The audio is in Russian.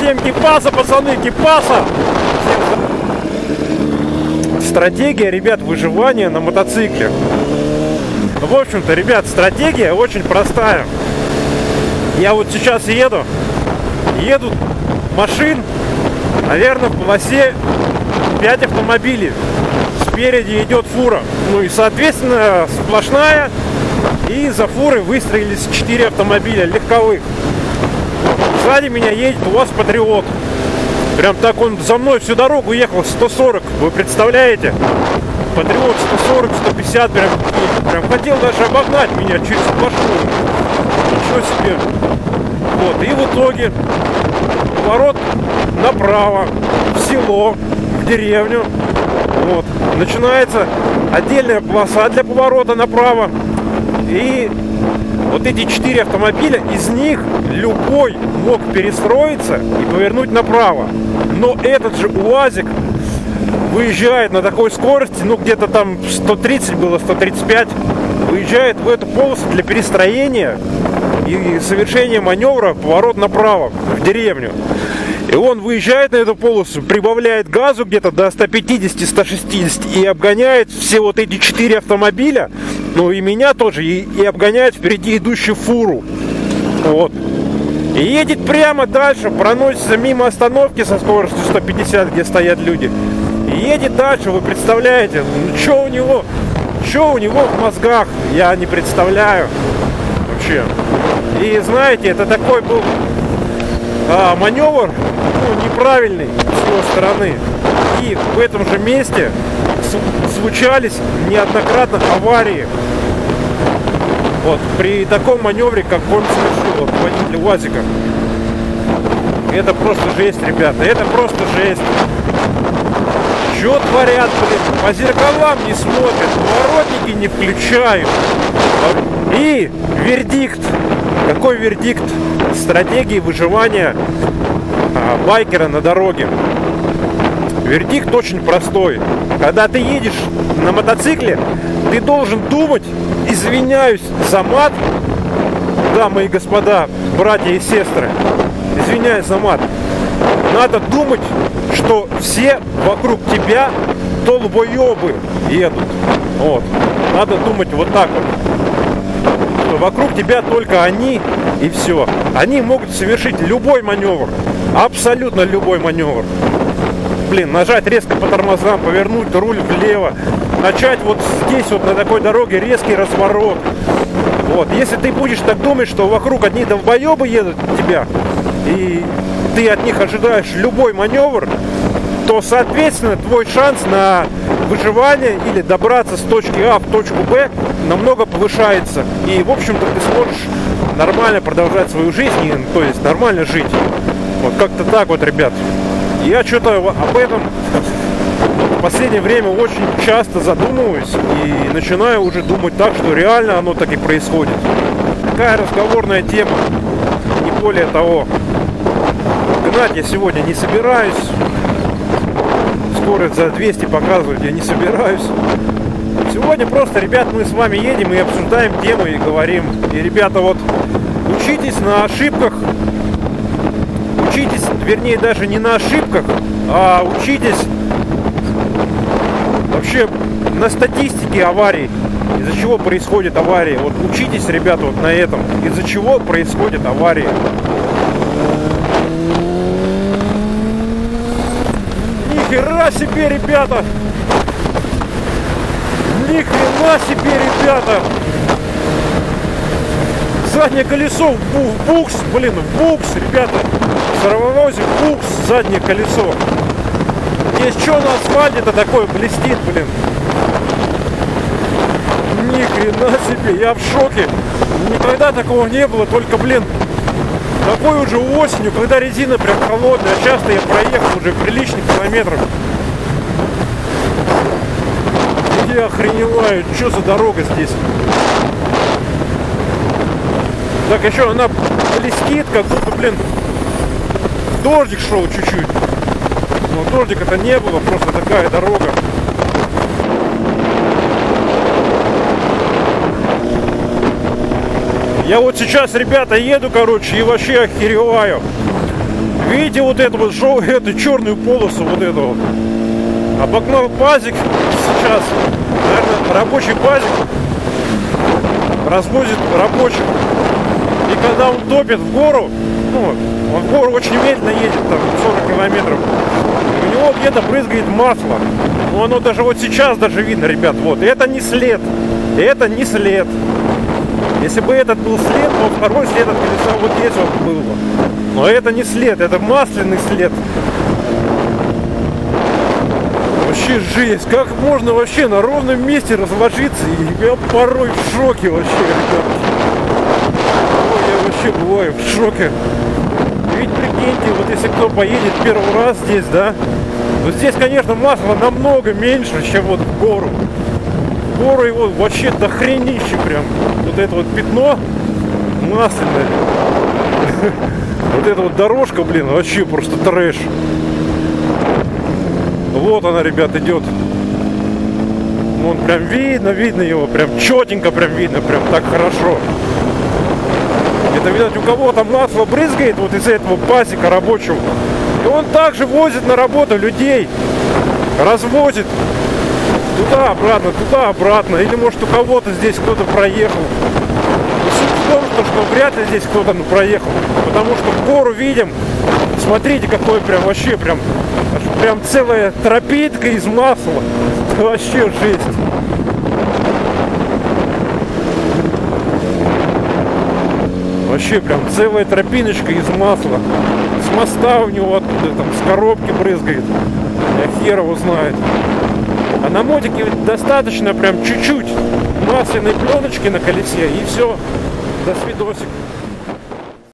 Всем кипаса, пацаны, кипаса! Стратегия, ребят, выживания на мотоцикле. В общем-то, ребят, стратегия очень простая. Я вот сейчас еду машин, наверное, в полосе 5 автомобилей. Спереди идет фура. Ну и, соответственно, сплошная. И за фурой выстроились 4 автомобиля легковых. Сзади меня едет УАЗ Патриот. Прям так он за мной всю дорогу ехал 140. Вы представляете? Патриот 140, 150 прям хотел даже обогнать меня через сплошную. Ничего себе. Вот. И в итоге поворот направо, в село, в деревню. Вот. Начинается отдельная полоса для поворота направо. И вот эти 4 автомобиля, из них любой мог перестроиться и повернуть направо. Но этот же УАЗик выезжает на такой скорости, ну где-то там 130 было, 135, выезжает в эту полосу для перестроения и совершения маневра поворот направо, в деревню. И он выезжает на эту полосу, прибавляет газу где-то до 150-160 и обгоняет все вот эти 4 автомобиля, ну и меня тоже, и обгоняет впереди идущую фуру. Вот. И едет прямо дальше, проносится мимо остановки со скоростью 150, где стоят люди. И едет дальше, вы представляете, ну, что у него в мозгах, я не представляю вообще. И знаете, это такой был маневр, ну, неправильный с его стороны. И в этом же месте случались неоднократно аварии. Вот, при таком маневре, как он совершил, вот, водитель УАЗика. Это просто жесть, ребята, это просто жесть. Что творят, блин, по зеркалам не смотрят, поворотники не включают. И вердикт. Какой вердикт стратегии выживания байкера на дороге? Вердикт очень простой. Когда ты едешь на мотоцикле, ты должен думать, извиняюсь за мат, дамы и господа, братья и сестры, извиняюсь за мат, надо думать, что все вокруг тебя долбоебы едут. Вот. Надо думать вот так вот. Что вокруг тебя только они и все. Они могут совершить любой маневр. Абсолютно любой маневр. Блин, нажать резко по тормозам, повернуть руль влево, начать вот здесь вот на такой дороге резкий разворот. Вот. Если ты будешь так думать, что вокруг одни долбоебы едут тебя, и ты от них ожидаешь любой маневр, то, соответственно, твой шанс на выживание или добраться с точки А в точку Б намного повышается. И, в общем-то, ты сможешь нормально продолжать свою жизнь, и, то есть нормально жить. Вот как-то так вот, ребят. Я что-то об этом в последнее время очень часто задумываюсь и начинаю уже думать так, что реально оно так и происходит. Такая разговорная тема, не более того. Гнать я сегодня не собираюсь. Скорость за 200 показывать я не собираюсь. Сегодня просто, ребят, мы с вами едем и обсуждаем тему и говорим. И, ребята, вот учитесь на ошибках. Учитесь, вернее, даже не на ошибках, а учитесь вообще на статистике аварий. Из-за чего происходят аварии. Вот учитесь, ребята, вот на этом. Из-за чего происходят аварии. Нихера себе, ребята! Нихрена себе, ребята! Заднее колесо в букс, блин, в букс, ребята! В тормозик букс, заднее колесо. Здесь что на асфальте-то такое блестит, блин? Ни хрена себе, я в шоке. Никогда такого не было, только, блин, такой уже осенью, когда резина прям холодная. Часто я проехал уже приличных километров. Я охреневаю, что за дорога здесь? Так, еще она блестит, как будто, блин, дождик шел чуть-чуть. Но дождика-то не было, просто такая дорога. Я вот сейчас, ребята, еду, короче, и вообще охереваю. Видите вот эту вот эту черную полосу, вот эту вот. Обогнал пазик сейчас. Наверное, рабочий пазик развозит рабочих. И когда он топит в гору, ну, он в гору очень медленно едет, там 40 километров, у него где-то брызгает масло. Ну, оно даже вот сейчас даже видно, ребят, вот. Это не след. Это не след. Если бы этот был след, то второй след от колеса вот здесь вот был бы. Но это не след, это масляный след. Вообще жесть. Как можно вообще на ровном месте разложиться? И я порой в шоке вообще, ребят. Ой, я вообще бываю в шоке. Ведь прикиньте, вот если кто поедет первый раз здесь, да, то здесь, конечно, масла намного меньше, чем вот в гору. В гору его вообще дохренище прям. Вот это вот пятно масляное. Вот эта вот дорожка, блин, вообще просто трэш. Вот она, ребят, идет. Вон прям видно его, прям четенько прям видно, прям так хорошо. Это, видать, у кого-то масло брызгает вот из этого пасека рабочего. И он также возит на работу людей. Развозит туда-обратно. Или, может, у кого-то здесь кто-то проехал. Но суть в том, что вряд ли здесь кто-то проехал. Потому что в гору видим. Смотрите, какой прям вообще прям целая тропинка из масла. Это вообще жесть. Вообще прям целая тропиночка из масла. С моста у него оттуда, там, с коробки брызгает. Я хер его знает. А на мотике достаточно прям чуть-чуть масляной пленочки на колесе, и все. До свидосик.